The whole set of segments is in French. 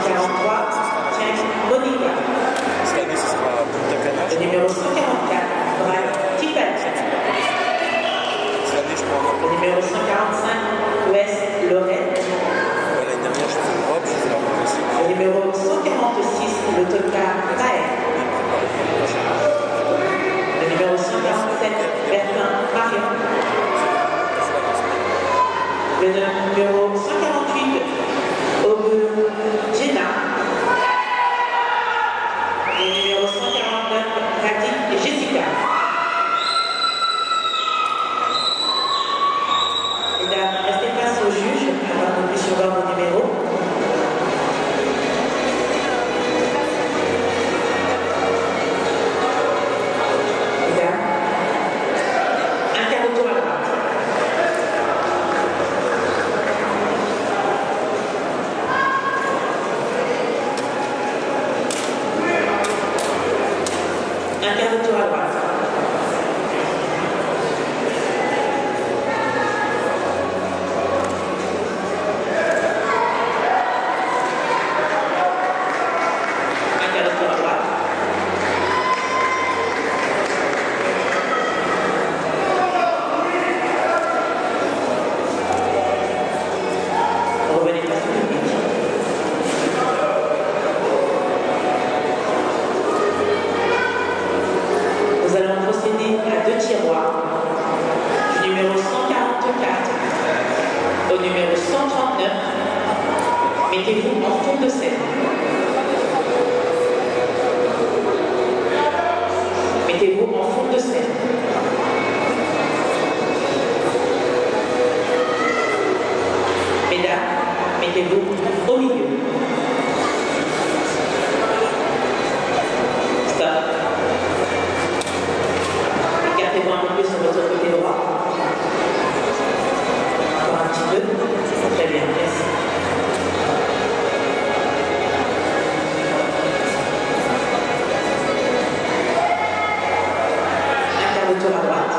43, tiens, Monica. Cette année, ce sera Punta Cana. Le numéro 144, Brad Tippett. Cette année, je prends un Le numéro 145, Wes Lorette. L'année dernière, j'ai fait l'Europe, j'ai fait l'Europe aussi. Le numéro 146, le Toka Tae. Le numéro 147, Bertin Marion. Le numéro 148, Obu Jenna. Le numéro 149, Radine Jessica. Mesdames, restez face au juge afin que nous puissions voir vos numéros. Mesdames, un quart de tour à droite. Un quart de tour à droite. Un quart de tour à droite. Revenez face au public. Nous allons procéder à 2 tiroirs, du numéro 144 au numéro 139. Mettez-vous en fond de scène. Mettez-vous en fond de scène. Mesdames, mettez-vous au milieu. Stop. Écartez-vous un peu plus sur votre côté droit. Encore un petit peu. Très bien, merci. Un quart de tour à droite.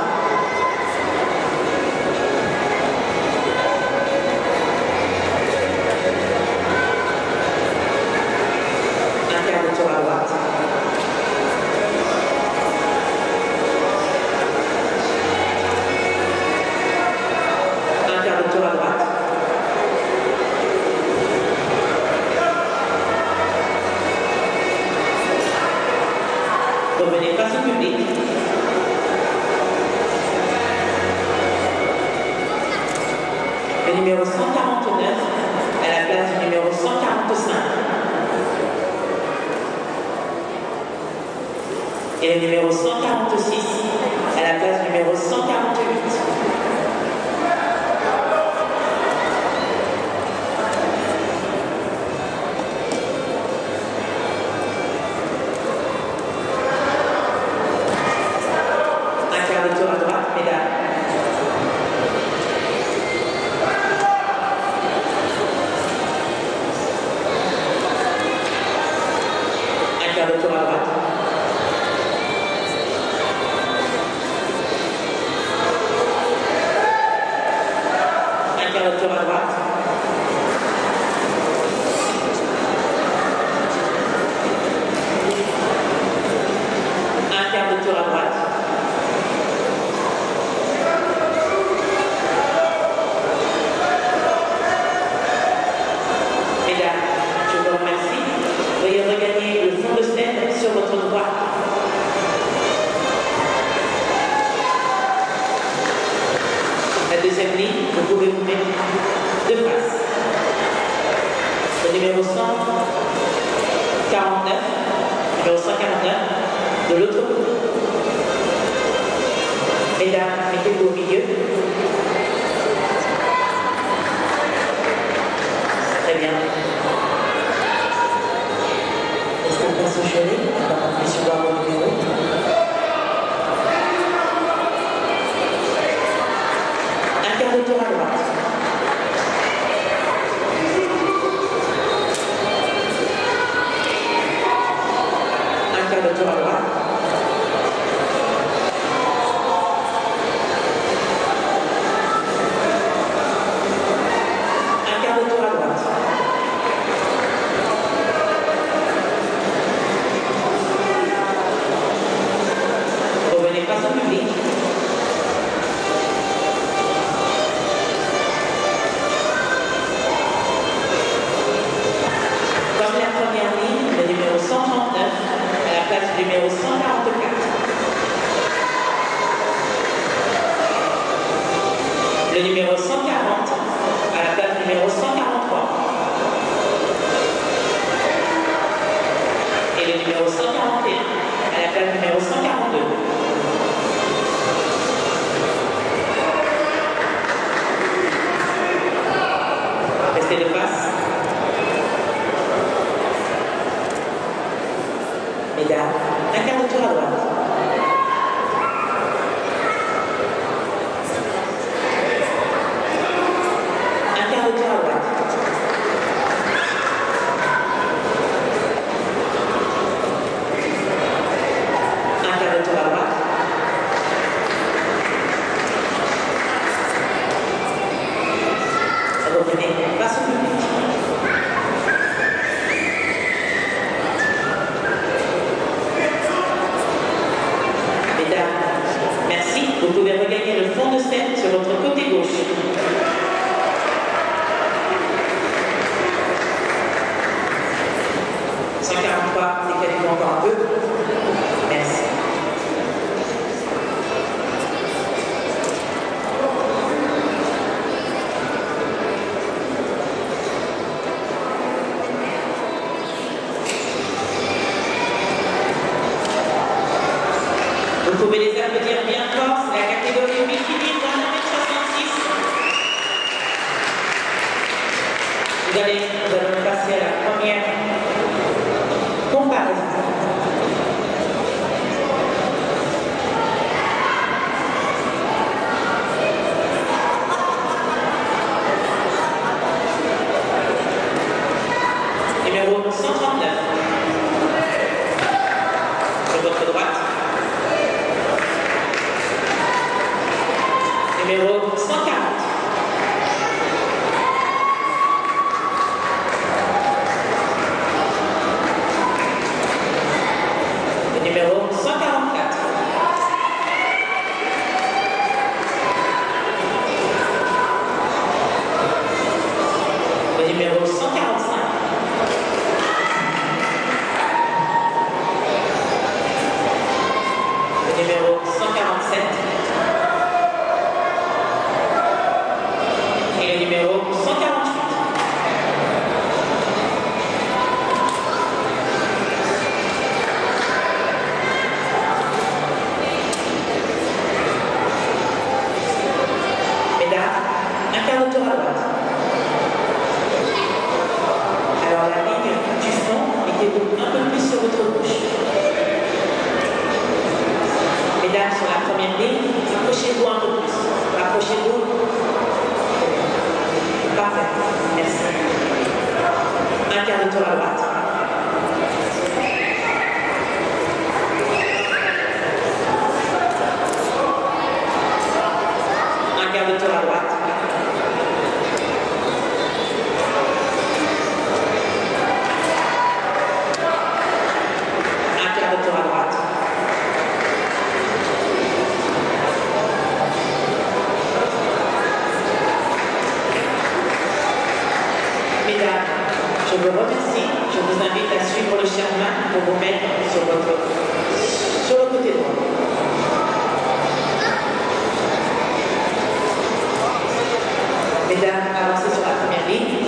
Un quart de tour à droite. Un quart de tour à droite. Revenez face au public. Le numéro 149 à la place du numéro 145. Et le numéro 146 à la place du numéro 148. Un quart de tour à droite, mesdames. Un quart de tour à droite. Un quart de tour à droite. Un quart de tour à droite. Mesdames, je vous remercie. Veuillez regagner le fond de scène sur votre droite. La deuxième ligne, vous pouvez vous mettre de face. Le numéro 149, numéro 149, de l'autre côté. Mesdames, mettez-vous au milieu. Très bien. Restez face au chevet, on va puisse voir vos numéros. Un quart de tour à droite. Un quart de tour à droite. Un quart de tour à droite. le numéro 140 à la place numéro 143. Et le numéro 141 à la place numéro 142. Restez de face. Mesdames, un quart de tour à droite. Un quart de tour à droite. Un quart de tour à droite. Revenez face au public. Merci, vous pouvez regagner le fond de scène sur votre côté gauche. « 143, décalez-vous encore un peu. Merci. Vous pouvez les applaudir bien fort, c'est la catégorie bikini dans 1m66. Nous allons passer à la première comparaison. Numéro 139. Sur votre droite. Numéro 140. Le numéro 144. Le numéro 145. Le numéro 147. Et le numéro 148. Mesdames, un quart de tour à droite. Alors la ligne du fond, mettez-vous un peu plus sur votre gauche. Mesdames, sur la première ligne, approchez-vous un peu plus. Approchez-vous. Parfait. Merci. Un quart de tour à droite. Un quart de tour à droite. Un quart de tour à droite. Mesdames, je vous remercie. Je vous invite à suivre le chairman pour vous mettre sur le côté droit. Mesdames, avancez sur la première ligne.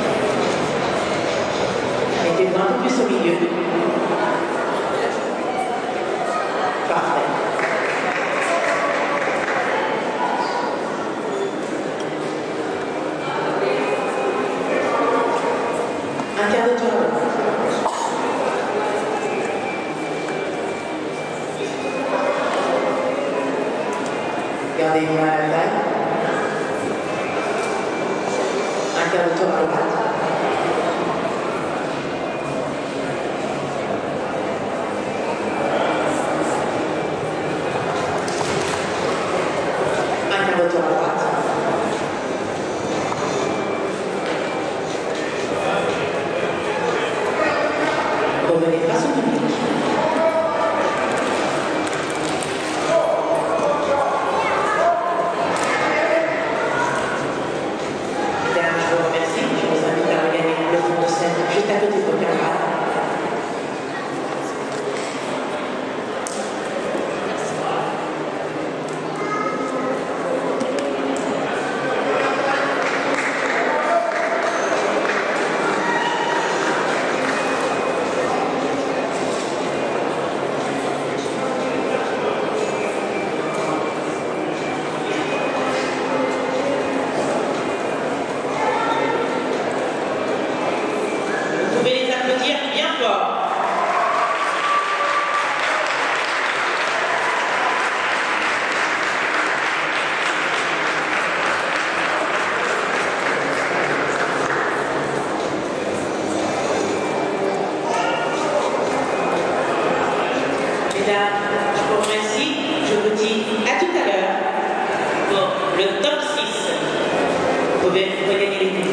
Mettez-vous un peu plus au milieu. Parfait. Un quart de tour à droite. Gardez bien la taille. Un quart de tour à droite. Un quart de tour à droite. Revenez face au public. Mesdames, je vous remercie. Je vous invite à regagner le fond de scène juste à côté de vos camarades. Mesdames, je vous remercie. Je vous dis à tout à l'heure pour le top 6. Vous pouvez regagner les